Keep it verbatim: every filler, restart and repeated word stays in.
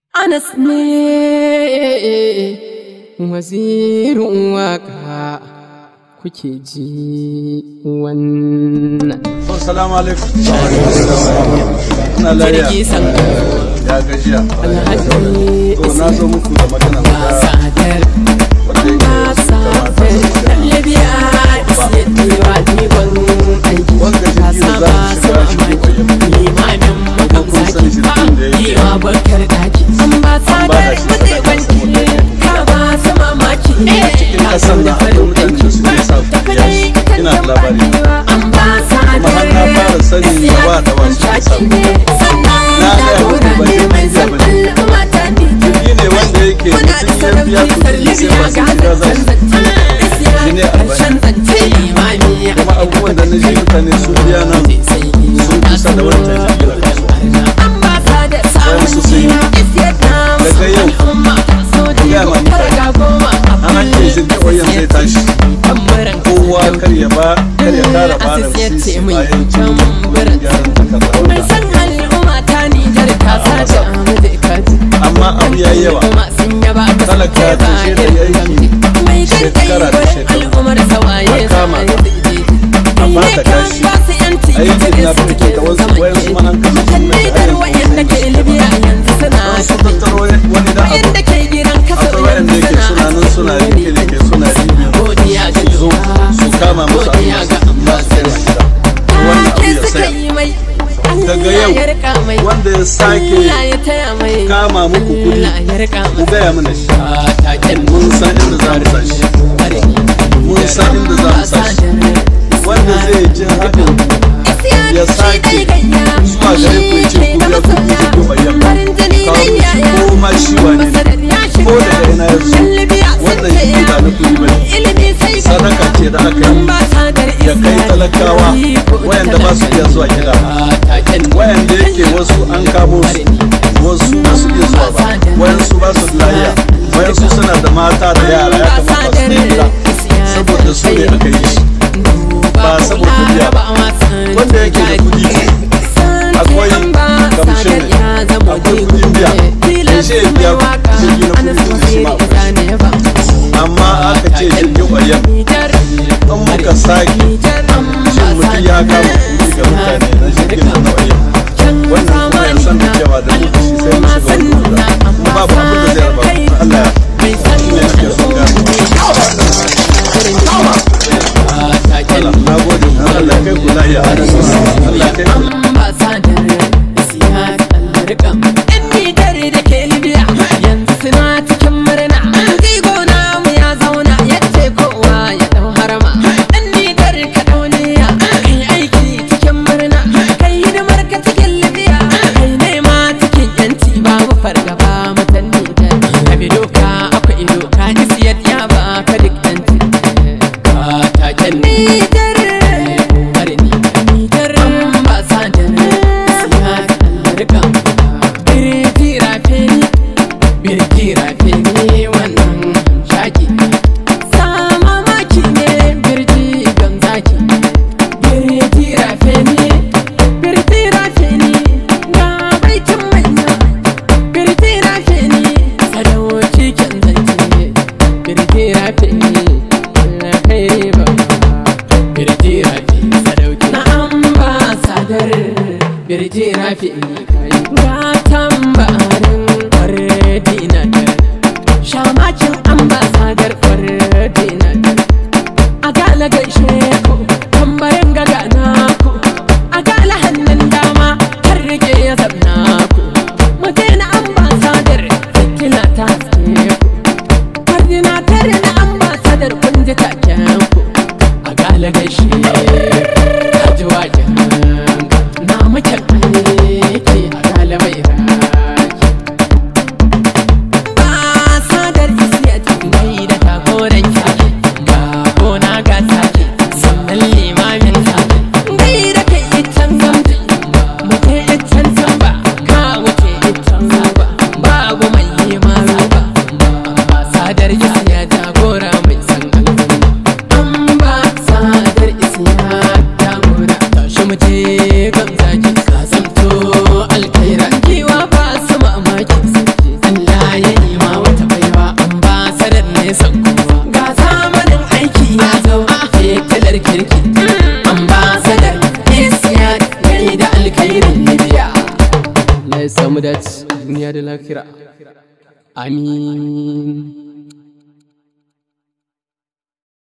Anas ne wazirin waka kuke ji wannan. Assalamu alaikum. Ina lafiya. Ya gajiya. Alhaji To na zo muku da magana guda. Sadar Labiya isiyarwa ni ban aiki. Ka saba sama maki. Limamin makan zaki. Yiwa barkar daki. An ba sadar mutai banki. Ka ba sama maki. Cikin kasan na akwai mutane da su ne sa yashi. Ina da labari. An ba sadar. Kuma har na fara sani gaba da wasu ne sa. Na gaya muku ba ne mai zaba ne. Jirgi ne wanda yake mutum ya biya kuɗi sai ba su shiga za su. Shi ne albani. Kuma abubuwan da na ji mutane su biya nan sun kusa da wancan jirgi da kaso. Bayan su sun yi. Daga yau, gaya ma mutane. An hanke jirgi wayan zai tashi. Kowa kar ya ba, kar ya kara ba da sisi bayan cin gyaran takardar. Amma abu ya yi yawa. Talaka ta shi da yanki shekara da shekaru. A kama a baka tashi. Aikin na fito da wasu wayansu ma an kashe su mai ayyukan. Don su tattaro wani da abu. Akwai wayanda yake suna nan suna rike rike suna ribi. Su zo su kama musu abu masu kai su gida. Wannan abu ya saya. Daga yau wanda ya sake kama muku kudi ku gaya mana shi. Mun san inda za mu sa shi. Mun san inda za mu sa shi. Wanda zai ji haɗin ya sake zuwa gare ku ya ce ku biya kuɗi da kuma yamma kawo musu ko ma shi wani ko daga ina ya zo wannan shi ba na kuɗi bane sadaka ce da aka yi ya kai talakawa wayanda ba su iya zuwa gida wayanda yake wasu an kamo su wasu ba su iya zuwa ba wayansu ba su lafiya wayansu suna da mata da yara ya kamata su ne gida saboda su ne aka yi shi ba saboda biya ba wanda yake da kudi akwai kamshin ne akwai kudin biya da shi ya biya jirgi na kudi da shi ma amma aka ce jirgin ƙwayan in muka sake shi mutum ya kama kudi ga mutane na jirgin na ƙwayan wannan kuma ya san da cewa da lokaci sai mu shiga wani kura kuma babu abin da zai raba Allah ya shi ne nake son gano na gode Allah kai ku lahiya Allah kai ku da ke Libya yanzu suna cikin murna jigo namu ya zauna yace kowa ya dau harama dan Nijar ka dauniya kai aiki cikin murna kai hidimar ka cikin Libya kai nema cikin yanci babu fargaba mutan Nijar mu dace duniya da lahira amin.